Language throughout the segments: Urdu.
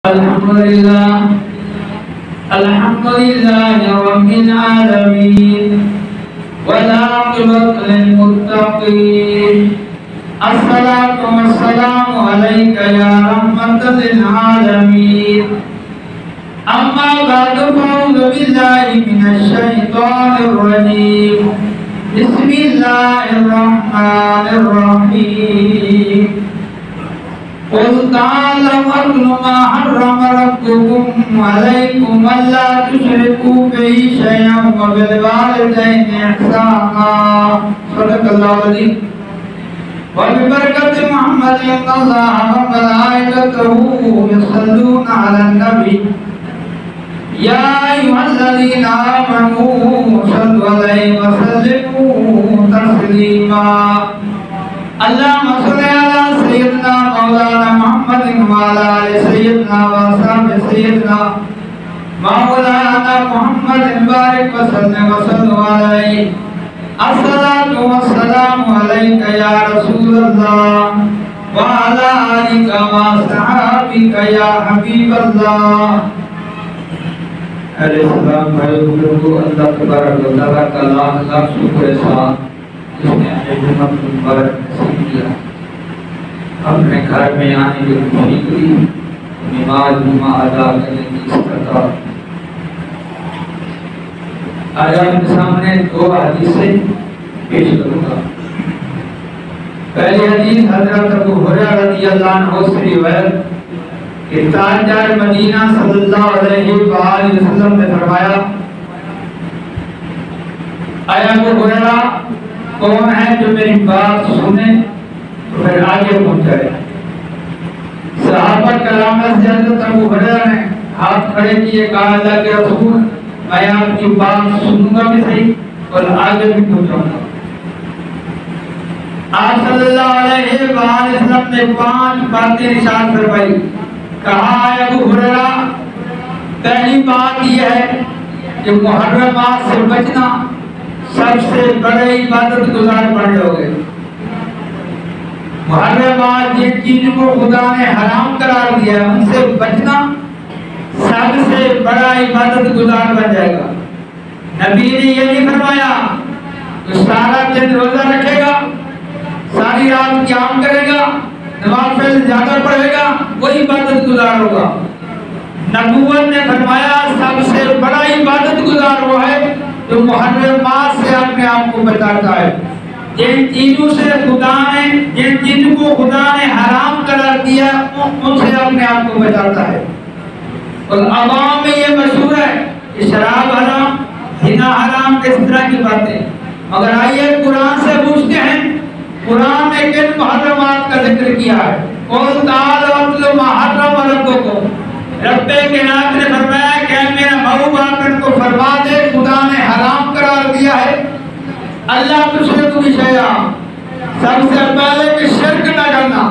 الحمدللہ الحمدللہ رب العالمین والعاقبۃ للمتقین الصلاۃ والسلام علیک یا رحمۃ للعالمین اما بعد فاعوذ باللہ من الشیطان الرجیم بسم اللہ الرحمن الرحیم قل تعالوا اتل ما حرم ربكم عليكم الا تشركوا به شيئا وبالوالدين احسانا صدق الله العظيم وببركة محمد ان الله وملائكته يصلون على النبي يا ايها الذين امنوا صلوا عليه وسلموا تسليما اللهم صل على سيدنا مولانا محمد وعلى آل سيدنا وصحبه سيدنا مولانا محمد بارك وسلم وصلوا عليه الصلاة والسلام عليك يا رسول الله وعلى آلك وصحابك يا حبيب الله علیہ السلام بھائی بزرگوں اللہ تبارک و تعالیٰ کا لاکھ لاکھ شکر احسان جس نے ہمیں جمعہ مبارک نصیب کیا اپنے گھر میں آنے کی خوشی کی نماز جمعہ ادا کرنے کی استطاعت۔ آج آپ کے سامنے دو حدیثیں پیش کروں گا۔ پہلی حدیث حضرت ابو ہریرہ رضی اللہ عنہ سے روایت کہ تاجدار مدینہ صلی اللہ علیہ وآلہ وسلم نے فرمایا، اے ابو ہریرہ کون ہے جو میری بات سنے تو پھر آگے پہنچائے۔ صحابہ کرام سے حضرت ابو ہریرہ نے ہاتھ کھڑے کیے، کہا اللہ کے رسول میں آپ کی بات سنوں گا بھی صحیح اور آگے بھی پہنچاؤں گا۔ آپ صلی اللہ علیہ وآلہ وسلم نے 5 باتیں ارشاد فرمائی۔ کہا ہے ابو ہریرہ پہلی بات یہ ہے کہ محرمات سے بچنا سب سے بڑے عبادت گزار بن جاؤ گے۔ محرمات جن چیزوں کو خدا نے حرام قرار دیا ہے ان سے بچنا سب سے بڑا عبادت گزار بن جائے گا۔ نبی نے یہ نہیں فرمایا کہ سارا دن روزہ رکھے گا، ساری رات قیام کرے گا، نوافل زیادہ پڑھے گا، وہی عبادت گزار ہوگا۔ نبوت نے فرمایا سب سے بڑا عبادت گزار وہ ہے جو محرمات سے اپنے آپ کو بچاتا ہے۔ جن چیزوں سے خدا نے جن چیزوں کو خدا نے حرام قرار دیا ان سے اپنے آپ کو بچاتا ہے۔ اور عوام میں یہ مشہور ہے کہ شراب حرام، زنا حرام، اس طرح کی باتیں، مگر آئیے قرآن سے پوچھتے ہیں قرآن نے کن محرمات کا ذکر کیا ہے؟ قل تعالوا اتل ما حرم ربکم، رب کائنات نے فرمایا کہ میرا محبوب آپ ان کو فرما دے خدا نے حرام قرار دیا ہے اللہ تشرک بھی شیئا، سب سے پہلے کہ شرک نہ کرنا،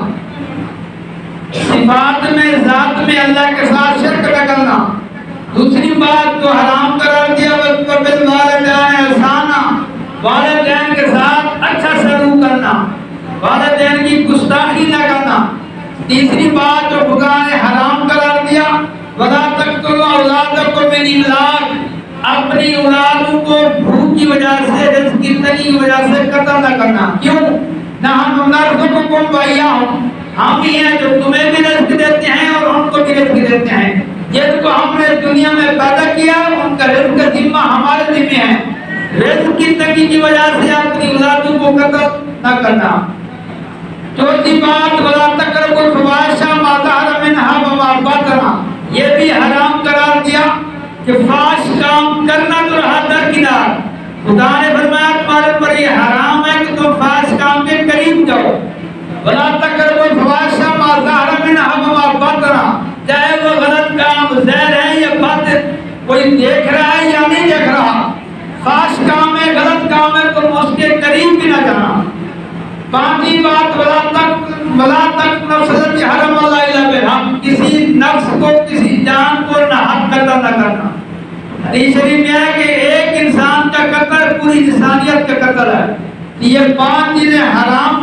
صفات میں ذات میں اللہ کے ساتھ شرک نہ کرنا۔ دوسری بات جو حرام قرار دیا بالوالدین احسانا، والدین کے ساتھ اچھا سلوک کرنا، والدین کی گستاخی نہ کرنا۔ تیسری بات جو خدا نے حرام قرار دیا وَلَا تَقْتُلُوا أَوْلَادَكُم مِّنْ إِمْلَاقٍ، اپنی اولادوں کو بھوک کی وجہ سے، رزق کی تنگی کی وجہ سے قتل نہ کرنا۔ کیوں؟ نَحْنُ نَرْزُقُكُمْ وَإِيَّاهُمْ، ہم ہی ہیں جو تمہیں بھی رزق دیتے ہیں اور ان کو بھی رزق دیتے ہیں۔ جن کو ہم نے دنیا میں پیدا کیا ان کا رزق کا ذمہ ہمارے ذمہ ہے۔ رزق کی تنگی کی وجہ سے اپنی اولادوں کو قتل نہ کرنا۔ چوتھی بات وَلَا تَقْرَبُوا الْفَوَاحِشَ مَا ظَهَرَ مِنْهَا وَمَا بَطَنَ، یہ بھی حرام قرار دیا کہ فحش کام کرنا تو رہا درکنار، خدا نے فرمایا تمہارے پر یہ حرام ہے کہ تم فحش کام کے قریب جاؤ۔ وَلَا تَقْرَبُوا الْفَوَاحِشَ مَا ظَهَرَ مِنْهَا وَمَا بَطَنَ، چاہے وہ غلط کام ظاہر ہے یا باطن، کوئی دیکھ رہا ہے یا نہیں دیکھ رہا، فحش کام ہے، غلط کام ہے، تم اس کے قریب بھی نہ جانا۔ پانچویں بات وَلَا تَقْتُلُوا النَّفْسَ الَّتِي حَرَّمَ اللَّهُ إِلَّا بِالْحَقِّ، کسی نفس کو، کسی جان کو ناحق قتل نہ کرنا۔ حدیث شریف میں ہے کہ ایک انسان کا قتل پوری انسانیت کا قتل ہے۔ یہ 5 چیزیں حرام قرار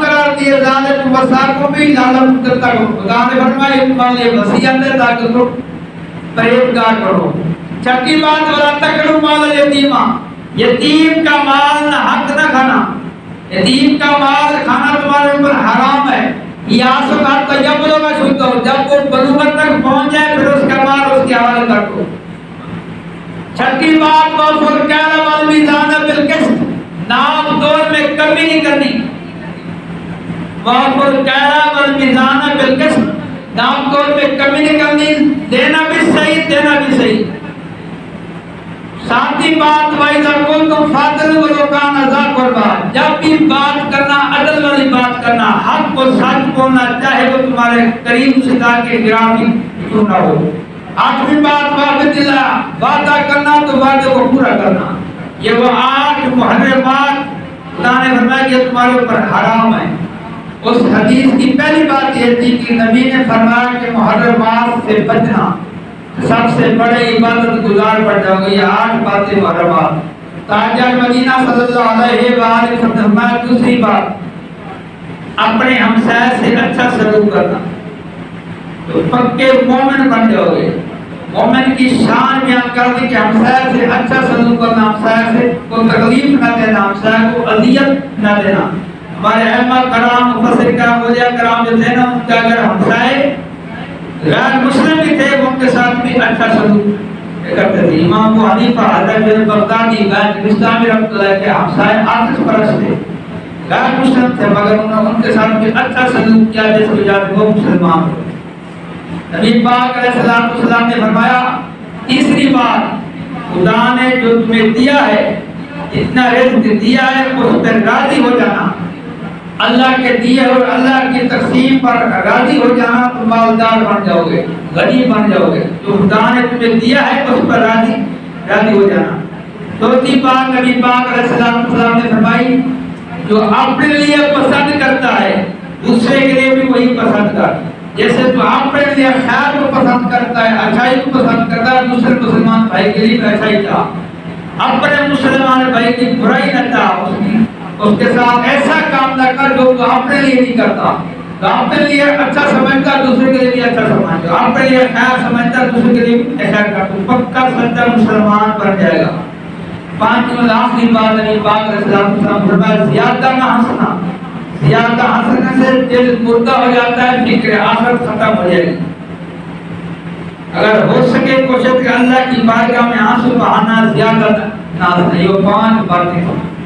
لیے ذالک وصاکم بھی لعلکم تتقون، خدا نے فرمایا تمہارے لیے وصیت ہے تاکہ تم پرہیزگار کرو۔ چھٹی بات ولا تکلوا مال الیتیم، یتیم کا مال نہ حق نہ کھانا، یتیم کا مال کھانا تمہارے اوپر حرام ہے۔ یہ آسکات کا جب لوگا چھوٹا ہو، جب وہ بلوغت تک پہنچ جائے پھر اس کا مال اس کے حوالے کر دو۔ چھٹی بات وَأَوْفُوا الْكَيْلَ وَالْمِيزَانَ بِالْقِسْطِ، ناپ تول میں کمی نہیں کرنی۔ وَأَوْفُوا الْكَيْلَ وَالْمِيزَانَ بِالْقِسْطِ، ناپ تول میں کمی نہیں کرنی، دینا بھی صحیح دینا بھی صحیح۔ ساتھی بات وَإِذَا قُلْتُمْ فَاعْدِلُوا وَلَوْ كَانَ ذَا قُرْبَىٰ، جب بھی بات کرنا عدل والی بات کرنا، حق کو سچ بولنا، چاہے وہ تمہارے قریب رشتہ دار کے خلاف ہی کیوں نہ ہو۔ آٹھویں بات وعدۃ اللہ، وعدہ کرنا تو وعدے کو پورا کرنا۔ یہ وہ 8 محرمات خدا نے فرمایا کہ تمہارے اوپر حرام ہے۔ اس حدیث کی پہلی بات یہ تھی کہ نبی نے فرمایا کہ محرمات سے بچنا، سب سے بڑے عبادت گزار بن جاؤ گے۔ یہ 8 باتیں محرمات۔ تاجر مدینہ صلی اللہ علیہ وآلہ وسلم نے فرمایا دوسری بات اپنے ہمسائے سے اچھا سلوک کرنا، تو پکے مومن بن جاؤ گے۔ مومن کی شان بیان کر دی کہ ہمسائے سے اچھا سلوک کرنا، ہمسائے سے کوئی تکلیف نہ دینا، ہمسائے کو اذیت نہ دینا۔ ہمارے ائمہ کرام مفسر کرام اولیاء کرام جو تھے نا، ان کے اگر ہمسائے غیر مسلم بھی تھے وہ ان کے ساتھ بھی اچھا سلوک کرتے تھے۔ امام ابو حنیفہ حضرت بن بغدادی غیر اسلامی رحمۃ اللہ کے ہمسائے آتش پرست تھے، غیر مسلم تھے، مگر انہوں نے ان کے ساتھ بھی اچھا سلوک کیا جس کی وجہ سے وہ مسلمان ہوئے۔ نبی پاک علیہ السلام نے فرمایا تیسری بات، خدا نے جو تمہیں دیا ہے، اتنا رزق دیا ہے، اس پر راضی ہو جانا۔ اللہ کے دیے اور اللہ کی تقسیم پر راضی ہو جانا تو مالدار بن جاؤ گے، غنی بن جاؤ گے۔ جو خدا نے تمہیں دیا ہے اس پر راضی ہو جانا۔ چوتھی بات نبی پاک علیہ السلام نے فرمائی جو اپنے لیے پسند کرتا ہے دوسرے کے لیے بھی وہی پسند کر۔ جیسے تو اپنے لیے خیر کو پسند کرتا ہے، اچھائی کو پسند کرتا ہے، دوسرے مسلمان بھائی کے لیے بھی اچھائی چاہ، اپنے مسلمان بھائی کی برائی نہ چاہ، اس کے ساتھ ایسا کام نہ کر جو وہ اپنے لیے نہیں کرتا۔ تو اپنے لیے اچھا سمجھتا دوسرے کے لیے بھی اچھا سمجھتا، اپنے لیے خیر سمجھتا دوسرے کے لیے بھی خیر کرتا، تو پکا سچا مسلمان بن جائے گا۔ پانچویں آخری بات نبی پاک علیہ السلام فرمایا زیادہ نہ ہنسنا، زیادہ ہنسنے سے دل مردہ ہو جاتا ہے، فکر آخرت ختم ہو جائے گی۔ اگر ہو سکے کوشش کہ اللہ کی بارگاہ میں آنسو بہانا زیادہ نہ ہنسنا۔ یہ 5 باتیں۔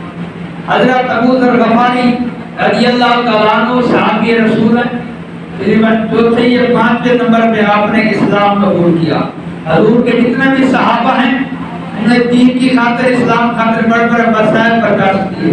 حضرت ابو ذر غفاری رضی اللہ تعالیٰ عنہ صحابی رسول ہیں، تقریباً چوتھے یا 5ویں نمبر پہ آپ نے اسلام قبول کیا۔ حضور کے جتنے بھی صحابہ ہیں انہوں نے دین کی خاطر اسلام خاطر بڑے بڑے مسائل برداشت کیے۔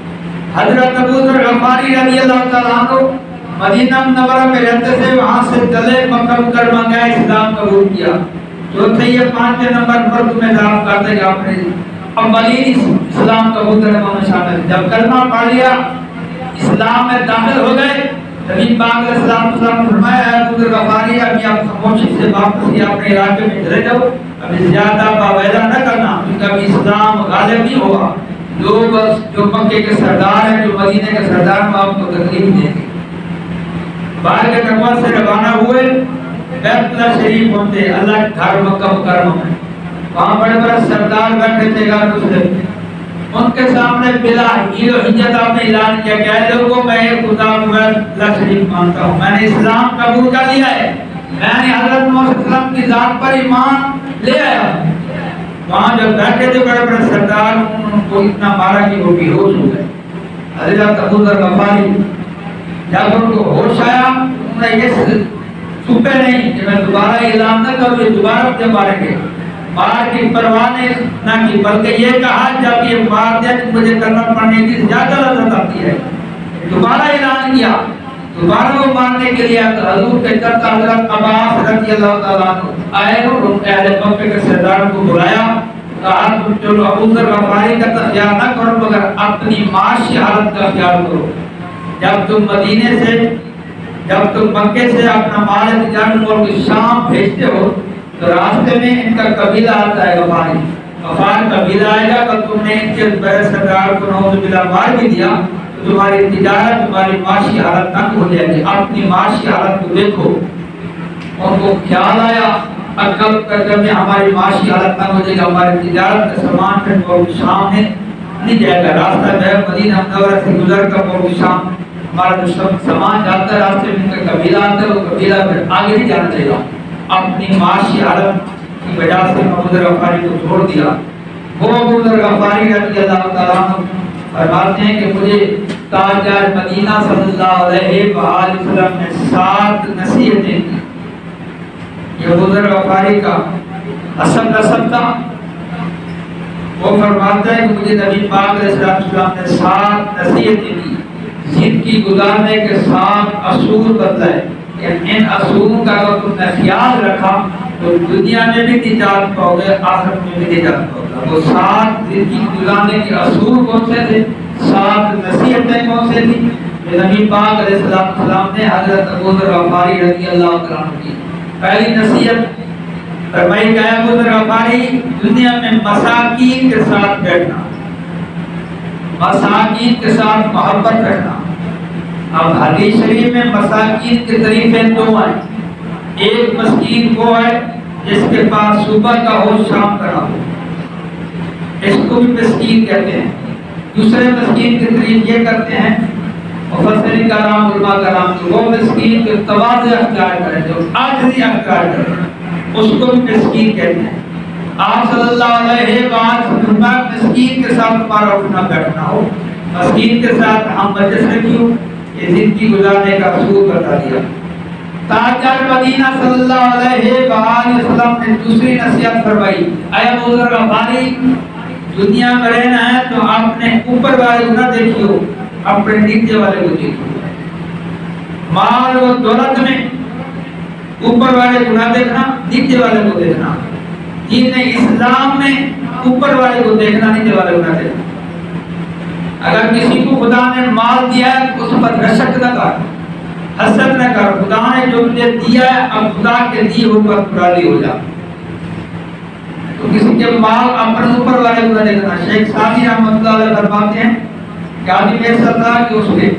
حضرت ابو ذر غفاری رضی اللہ تعالیٰ عنہ مدینہ منورہ میں رہتے تھے، وہاں سے چلے مکہ مکرمہ گئے، اسلام قبول کیا۔ چوتھے یا 5ویں نمبر پر تمہیں دعوت کرتے کہ آپ نے اولین اسلام قبول کرنے میں شامل۔ جب کلمہ پڑھ لیا اسلام میں داخل ہو گئے، نبی پاک علیہ السلام نے فرمایا ہے ابو ذر غفاری ابھی آپ خاموشی سے واپس اپنے علاقے میں چلے جاؤ، ابھی زیادہ باویلا نہ کرنا، کیونکہ ابھی اسلام غالب نہیں ہوگا۔ لوگ جو مکے کے سردار ہیں، جو مدینے کے سردار ہیں، آپ کو تکلیف دیں گے۔ باہر کے نقوہ سے روانہ ہوئے، بیت اللہ شریف پہنچے، اللہ کے گھر مکہ مکرمہ میں، وہاں بڑے بڑے سردار بیٹھے تھے گھر مسلم، ان کے سامنے بلا ہیل و حجت آپ نے اعلان کیا کہ اے لوگوں میں خدا بیت اللہ شریف مانتا ہوں، میں نے اسلام قبول کر لیا ہے، میں نے حضرت محمد صلی اللہ علیہ وسلم کی ذات پر ایمان لے آیا ہوں۔ وہاں جب بیٹھے تھے بڑے بڑے سردار، ان کو اتنا مارا کہ وہ بے ہوش ہو گئے۔ حضرت ابو ذر غفاری جب ان کو ہوش آیا، انہوں نے یہ چھپے نہیں کہ میں دوبارہ اعلان نہ کروں، یہ دوبارہ مجھے ماریں گے، مار کی پرواہ نہ کی، بلکہ یہ کہا جب یہ مار دیا کہ مجھے کلمہ پڑھنے کی زیادہ لذت آتی ہے، دوبارہ اعلان کیا، دوبارہ وہ ماننے کے لیے حضور کے چرتا حضرت عباس رضی اللہ تعالیٰ عنہ آئے اور اہل مکہ کے سردار کو بلایا، کہا تم چلو ابو ذر غفاری کا خیال نہ کرو مگر اپنی معاشی حالت کا خیال کرو۔ جب تم مدینے سے، جب تم مکے سے اپنا مال تجارت ملک شام بھیجتے ہو تو راستے میں ان کا قبیلہ آتا ہے، غفار قبیلہ آئے گا، کہ تم نے ان کے بڑے سردار کو نعوذ باللہ مار بھی دیا تو تمہاری تجارت تمہاری معاشی حالت تنگ ہو جائے گی. اپنی معاشی حالت کو دیکھو. ان کو خیال آیا عقل کر میں ہماری معاشی حالت تنگ ہو جائے گا, ہماری تجارت کا سامان پھر بہت شام ہے نہیں جائے گا. راستہ جو ہے مدینہ منورہ سے گزر کر بہت شام ہمارا جو سامان جاتا ہے راستے میں کا قبیلہ آتا ہے, وہ قبیلہ پھر آگے نہیں جانا چاہیے. اپنی معاشی حالت کی وجہ سے ابو ذر غفاری کو چھوڑ دیا. وہ ابو ذر غفاری رضی اللہ تعالیٰ عنہ فرماتے ہیں کہ مجھے تاجدار مدینہ صلی اللہ علیہ وآلہ وسلم نے 7 نصیحتیں دی. یہ ابو ذر غفاری کا اصل نسب تھا. وہ فرماتا ہے کہ مجھے نبی پاک علیہ السلام نے 7 نصیحتیں دی زندگی گزارنے کے 7 اصول بتلائے. ان اصولوں کا اگر تم نے خیال رکھا تو دنیا میں بھی نجات پاؤ گے, آخرت میں بھی نجات پاؤ گے. وہ 7 زندگی گزارنے کے اصول کون سے تھے, 7 نصیحتیں کون سے تھی؟ نبی پاک علیہ السلام نے حضرت ابو ذر غفاری رضی اللہ تعالیٰ عنہ کی پہلی نصیحت فرمائی کہ ابو ذر غفاری دنیا میں مساکین کے ساتھ بیٹھنا, مساکین کے ساتھ محبت رکھنا. اب حدیث شریف میں مساکین کے طریقے 2 ہیں. ایک مسکین وہ ہے جس کے پاس صبح کا ہو شام کا نہ ہو, اس کو بھی مسکین کہتے ہیں. دوسرے مسکین کے طریق یہ کرتے ہیں مفسرین کرام علماء کرام وہ مسکین جو تواضع اختیار کرے, جو عاجزی اختیار کرے, اس کو بھی مسکین کہتے ہیں. آپ صلی اللہ علیہ وسلم مسکین کے ساتھ تمہارا اٹھنا بیٹھنا ہو, مسکین کے ساتھ ہم مجلس رکھیو, یہ زندگی گزارنے کا اصول بتا دیا. تاجدار مدینہ صلی اللہ علیہ وآلہ وسلم نے دوسری نصیحت فرمائی, اے ابو ذر غفاری دنیا میں رہنا ہے تو اپنے اوپر والے کو نہ دیکھیو, اپنے نیچے والے کو دیکھیو. مال و دولت میں اوپر والے کو نہ دیکھنا, نیچے والے کو دیکھنا. دین اسلام میں اوپر والے کو دیکھنا, نیچے والے کو نہ دیکھنا. اگر کسی کو خدا نے مال دیا ہے تو اس پر رشک نہ کر, حسد نہ کر. خدا نے جو تجھے دیا ہے اب خدا کے دیے اوپر راضی ہو جا. تو کسی کے مال اپنے اوپر والے کو نہ دیکھنا. شیخ سعدی رحمۃ اللہ علیہ فرماتے ہیں کہ آدمی ایسا تھا کہ اس کے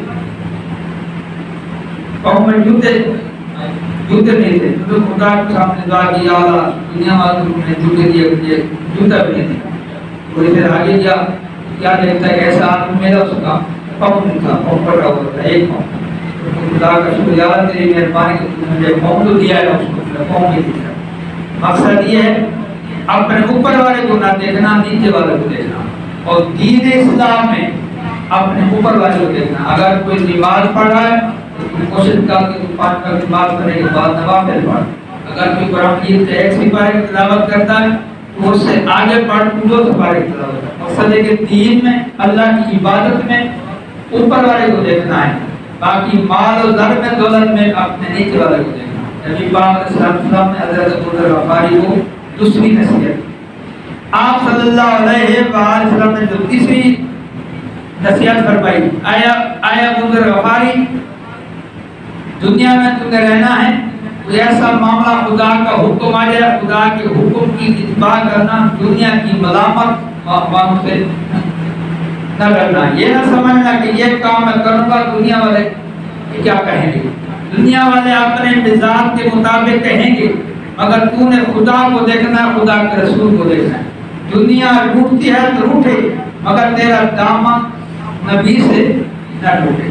پاؤں میں جوتے نہیں تھے, تو خدا کے سامنے دعا کی, یا اللہ دنیا والوں نے جوتے دیے, جوتا بھی نہیں تھا. تھوڑی دیر آگے گیا, کیا دیکھتا ہے ایسا آدمی میرا اس کا پاؤں نہیں تھا, پاؤں پڑا ہوا تھا, ایک پاؤں. خدا کا شکر یا اللہ تیری مہربانی کہ تم نے مجھے پاؤں تو دیا ہے, اس کو پاؤں نہیں دیا. مقصد یہ ہے اپنے اوپر والے کو نہ دیکھنا, نیچے والے کو دیکھنا. اور دین اسلام میں اپنے اوپر والے کو دیکھنا. اگر کوئی نماز پڑھ رہا ہے تو کوشش کر کے 5 وقت نماز پڑھنے کے بعد نوافل پڑھ. اگر کوئی قرآن مجید سے 1 سپارے کی تلاوت کرتا ہے تو اس سے آگے پڑھ 2 سپارے کی تلاوت کرتا. مقصد ہے کہ دین میں اللہ کی عبادت میں اوپر والے کو دیکھنا ہے, باقی مال و زر میں دولت میں اپنے نیچے والے کو دیکھنا. نبی پاک علیہ السلام نے حضرت ابو ذر غفاری کو دوسری نصیحت. آپ صلی اللہ علیہ وآلہ وسلم نے جو تیسری نصیحت فرمائی, آیا ابو ذر غفاری دنیا میں تمہیں رہنا ہے کوئی ایسا معاملہ خدا کا حکم آ جائے, خدا کے حکم کی اتباع کرنا, دنیا کی ملامت اقوام سے نہ کرنا. یہ نہ سمجھنا کہ یہ کام میں کروں گا دنیا والے کیا کہیں گے. دنیا والے اپنے مزاج کے مطابق کہیں گے, مگر تو نے خدا کو دیکھنا ہے, خدا کے رسول کو دیکھنا ہے. دنیا روٹتی ہے تو روٹے, مگر تیرا دامن نبی سے نہ ٹوٹے.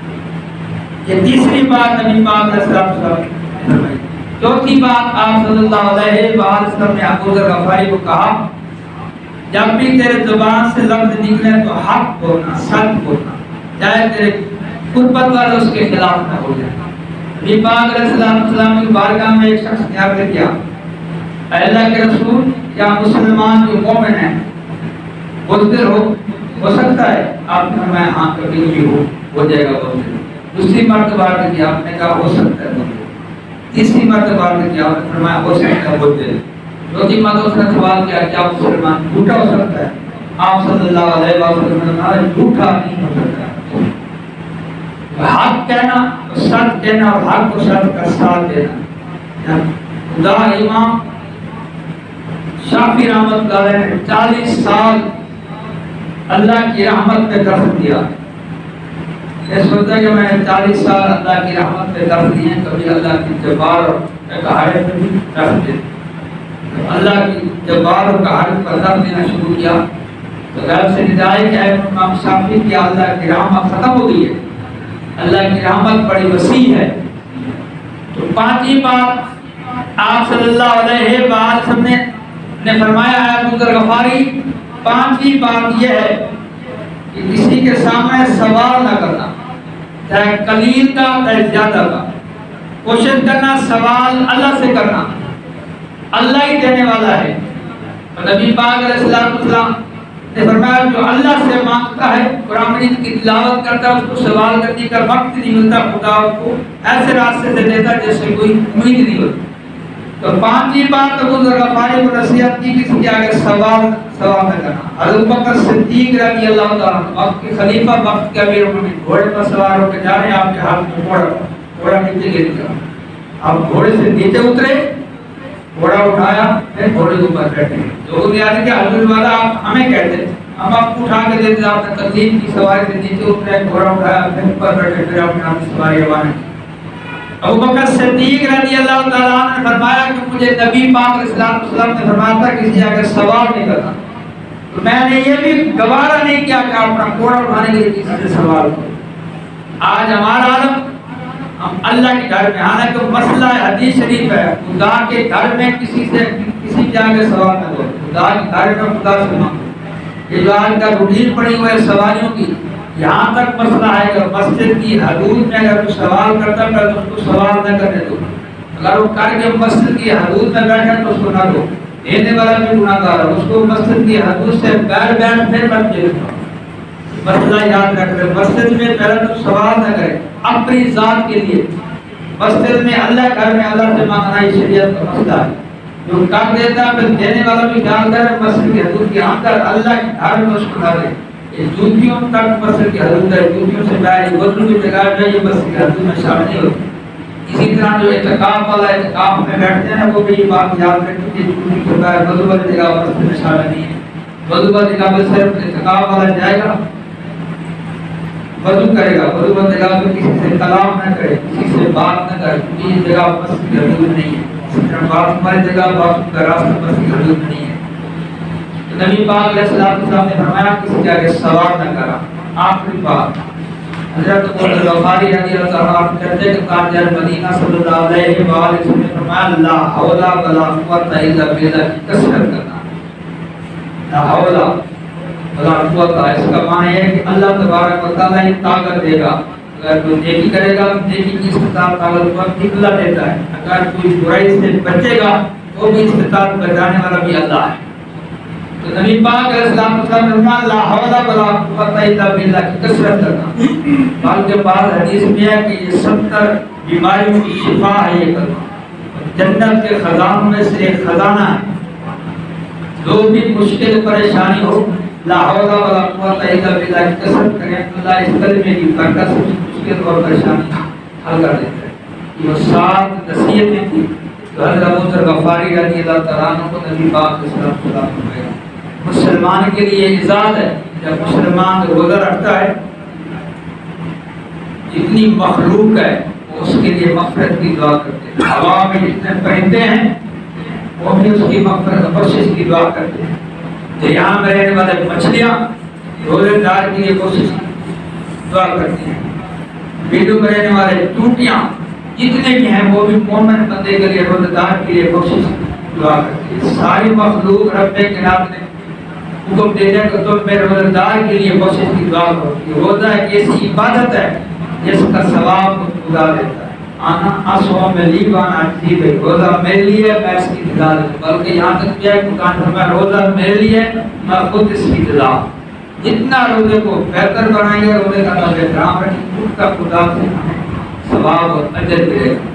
یہ تیسری بات نبی پاک علیہ السلام نے فرمائی. چوتھی بات آپ صلی اللہ علیہ وآلہ وسلم نے ابو ذر غفاری کو کہا, جب بھی تیرے زبان سے لفظ نکلے تو حق بولنا, سچ بولنا, چاہے تیرے قربت والے اس کے خلاف نہ ہو جائے. نبی پاک علیہ السلام کی بارگاہ میں ایک شخص نے عرض کیا, اے اللہ کے رسول کیا مسلمان جو مومن ہیں بزدل ہو سکتا ہے؟ آپ نے فرمایا ہاں کبھی بھی ہو جائے گا بزدل. دوسری مرتبہ عرض کیا, آپ نے کہا ہو سکتا ہے بزدل. تیسری مرتبہ عرض کیا, آپ نے فرمایا ہو سکتا ہے بزدل. چوتھی مرتبہ اس نے سوال کیا کیا مسلمان جھوٹا ہو سکتا ہے؟ آپ صلی اللہ علیہ وسلم نے فرمایا جھوٹا نہیں ہو سکتا. حق کہنا, سچ کہنا اور حق و سچ کا ساتھ دینا. خدا امام شافعی رحمۃ اللہ علیہ نے 40 سال اللہ کی رحمت میں دفن دیا. یہ سوچا کہ میں 40 سال اللہ کی رحمت پہ درد دیے، کبھی اللہ کی جبار اور قہر پہ بھی درد دے، اللہ کی جبار اور قہر پر درد دینا شروع کیا تو غیب سے ندائی کہ اے امام شافعی کی اللہ کی رحمت ختم ہو گئی ہے، اللہ کی رحمت بڑی وسیع ہے۔ تو پانچویں بات آپ صلی اللہ علیہ وسلم نے فرمایا ہے ابو ذر غفاری، پانچویں بات یہ ہے کہ کسی کے سامنے سوال نہ کرنا، چاہے قلیل کا چاہے زیادہ کا، کوشش کرنا سوال اللہ سے کرنا، اللہ ہی دینے والا ہے۔ نبی پاک علیہ السلام نے فرمایا جو اللہ سے مانگتا ہے، قرآن مجید کی تلاوت کرتا ہے، اس کو سوال کرنے کا وقت نہیں ملتا، خدا اس کو ایسے راستے سے دیتا ہے جس سے کوئی امید نہیں ہوتی۔ تو پانچویں بات ابو ذر غفاری کو نصیحت کی کسی کے آگے سوال نہ کرنا۔ حضرت بکر صدیق رضی اللہ تعالیٰ وقت کے خلیفہ، وقت کے امیر، انہوں نے گھوڑے پر سوار ہو کے جا رہے ہیں، آپ کے ہاتھ میں گھوڑا نیچے گر گیا، آپ گھوڑے سے نیچے اترے، گھوڑا اٹھایا، پھر گھوڑے کے اوپر بیٹھے۔ لوگوں نے یاد کیا حضرت والا آپ ہمیں کہتے، ہم آپ کو اٹھا کے دیتے، آپ نے تکلیف کی، سواری سے نیچے اترے، گھوڑا اٹھایا، پھر اوپر بیٹھے، پھر اپنے آپ سواری روانہ کی۔ ابو بکر صدیق رضی اللہ تعالیٰ عنہ نے فرمایا کہ مجھے نبی پاک علیہ السلام نے فرمایا تھا کسی آگے سوال نہیں کرنا، تو میں نے یہ بھی گوارا نہیں کیا کہ اپنا گھوڑا اٹھانے کے لیے کسی سے سوال کروں۔ آج ہمارا عالم، ہم اللہ کے گھر میں، حالانکہ مسئلہ حدیث شریف ہے، خدا کے گھر میں کسی کے آگے سوال نہ کرو، خدا کے گھر میں خدا سے مانگو۔ یہ جو آج کا روٹین پڑی ہوئی ہے سواریوں کی، یہاں تک مسئلہ ہے کہ مسجد کی حدود میں اگر کوئی سوال کرتا ہے تو اس کو سوال نہ کرنے دو، اگر وہ کر کے مسجد کی حدود میں بیٹھے تو اس کو نہ دو، دینے والا بھی گناہ گار ہے، اس کو مسجد کی حدود سے بیٹھ پھر مت دے دو۔ مسئلہ یاد رکھ لیں، مسجد میں پہلے تو سوال نہ کرے اپنی ذات کے لیے، مسجد میں اللہ گھر میں اللہ سے مانگنا یہ شریعت کا مسئلہ ہے۔ جو کر دیتا ہے پھر دینے والا بھی خیال کرے، مسجد کی حدود کے اندر اللہ کے گھر میں اس کو نہ دے۔ جوتیوں تک مسجد کی حدود ہے، جوتیوں سے باہر وضو کی جگہ ہے، یہ مسجد کی حدود میں شامل نہیں ہوتی۔ اسی طرح جو اعتکاف والا اعتکاف میں بیٹھتے ہیں وہ بھی یہ بات یاد رکھیں کہ جوتی سے باہر وضو والی جگہ مسجد میں شامل نہیں ہے۔ وضو والی جگہ میں صرف اعتکاف والا جائے گا، وضو کرے گا، وضو والی جگہ میں کسی سے کلام نہ کرے، کسی سے بات نہ کرے، کیونکہ یہ جگہ مسجد کی حدود نہیں ہے۔ اسی طرح بات ہماری جگہ بات کا راستہ مسجد کی حدود نہیں ہے۔ نبی پاک علیہ السلام نے فرمایا کسی کے آگے سوال نہ کرا۔ آخری بات حضرت ابو ذر غفاری رضی اللہ عنہ کہتے ہیں کہ تاجر مدینہ صلی اللہ علیہ وسلم نے فرمایا لا حول ولا قوت الا باللہ کی کثرت کرنا، لا حول ولا قوت، اس کا معنی ہے کہ اللہ تبارک و تعالی طاقت دے گا، اگر کوئی نیکی کرے گا نیکی کی استطاعت طاقت اللہ دیتا ہے، اگر کوئی برائی سے بچے گا وہ بھی استطاعت بچانے والا بھی اللہ ہے۔ تو نبی پاک علیہ السلام نے فرمایا لا حول ولا قوت الا باللہ کی کثرت کرنا۔ بلکہ بعض حدیث میں ہے کہ یہ 70 بیماریوں کی شفا ہے یہ کلمہ، جنت کے خزانوں میں سے ایک خزانہ ہے۔ جو بھی مشکل پریشانی ہو لا حول ولا قوت الا باللہ کی کثرت کریں، اللہ اس کلمے کی برکت سے مشکل اور پریشانی حل کر دیتا ہے۔ یہ 7 نصیحتیں تھیں جو حضرت ابو ذر غفاری رضی اللہ تعالیٰ عنہ کو نبی پاک صلی اللہ علیہ وسلم نے فرمایا۔ مسلمان کے لیے اعزاز ہے جب مسلمان روزہ رکھتا ہے، جتنی مخلوق ہے وہ اس کے لیے مغفرت کی دعا کرتے ہیں، ہوا میں جتنے پرندے ہیں وہ بھی اس کی مغفرت بخشش کی دعا کرتے ہیں، تو یہاں میں رہنے والے مچھلیاں روزے دار کے لیے کوشش دعا کرتی ہیں، بیڑوں میں رہنے والے ٹوٹیاں جتنے بھی ہیں وہ بھی مومن بندے کے لیے روزے دار کے لیے کوشش دعا کرتی ہے۔ ساری مخلوق رب کائنات نے حکم دے دیا کہ تم میرے روزہ دار کے لیے کوشش کی دعا کرو۔ روزہ ایک ایسی عبادت ہے جس کا ثواب خدا دیتا ہے۔ آنا آسو میں لی وانا عجیب ہے، روزہ میرے لیے میں اس کی جزا دوں، بلکہ یہاں تک کیا ہے قرآن فرمایا روزہ میرے لیے میں خود اس کی جزا۔ جتنا روزے کو بہتر بنائیں گے، روزے کا نظر احترام رکھیں، خود کا خدا سے ثواب اور اجر ملے گا۔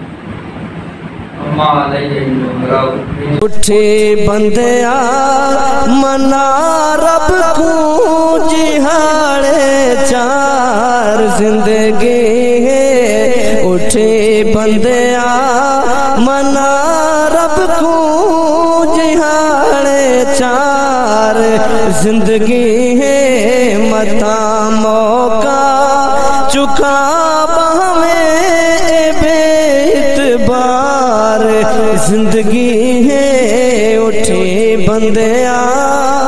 اٹھے بندیا منا رب کو جہاڑے چار زندگی ہے، اٹھے بندیا منا رب کو جہاڑے چار زندگی ہے، متا موقع چکا اٹھے بندیاں